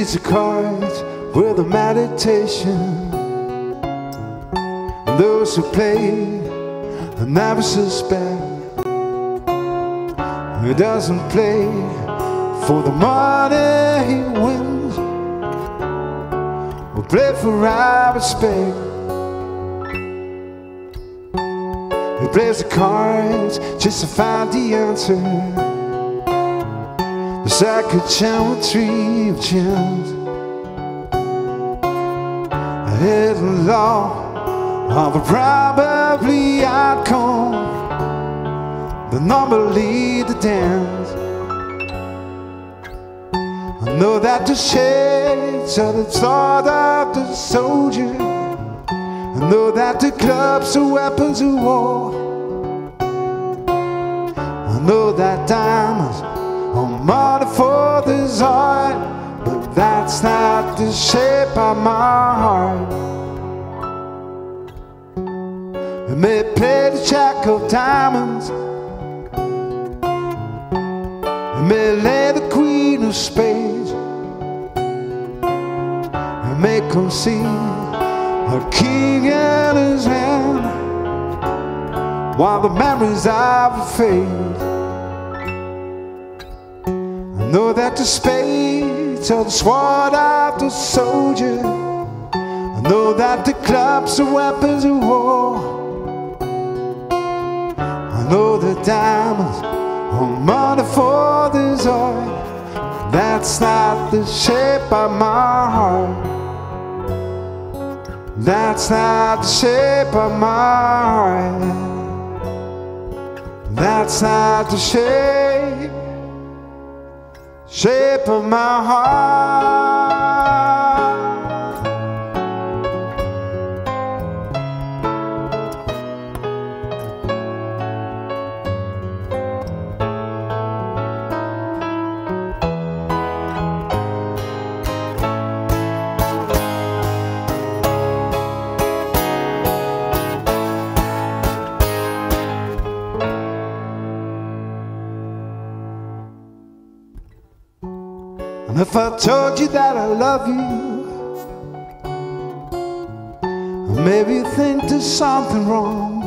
These are cards with a meditation. Those who play never suspect. He doesn't play for the money he wins, or play for our respect. He plays the cards just to find the answer. The psychogeometry of chance, a hidden law of a probably outcome, the number lead the dance. I know that the shades are the sword of the soldier. I know that the clubs are weapons of war. I know that diamonds are money for this art, but that's not the shape of my heart. I may play the jack of diamonds, I may lay the queen of spades, I may concede a king in his hand, while the memories of fade. I know that the spades are the sword of the soldier. I know that the clubs are weapons of war. I know the diamonds are money for this art. That's not the shape of my heart. That's not the shape of my heart. That's not the shape of my heart. And if I told you that I love you, maybe you think there's something wrong.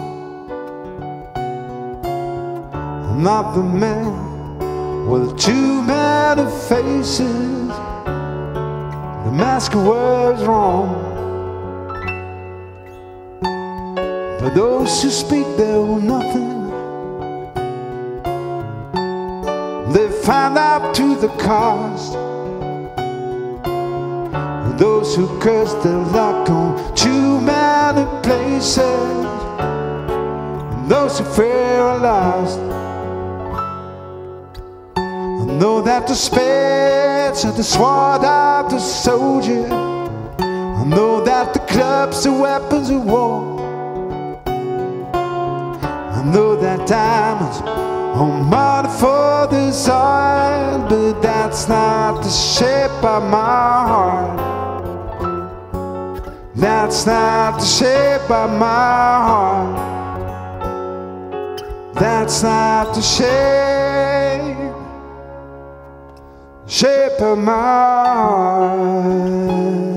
I'm not the man with too many faces. The mask of words wrong. But those who speak they owe nothing. They find out to the cost. Those who curse their luck on too many places, and those who fear are lost. I know that the spades are the sword of the soldier. I know that the clubs are weapons of war. I know that diamonds are money for this art, but that's not the shape of my heart. That's not the shape of my heart. That's not the shape of my heart.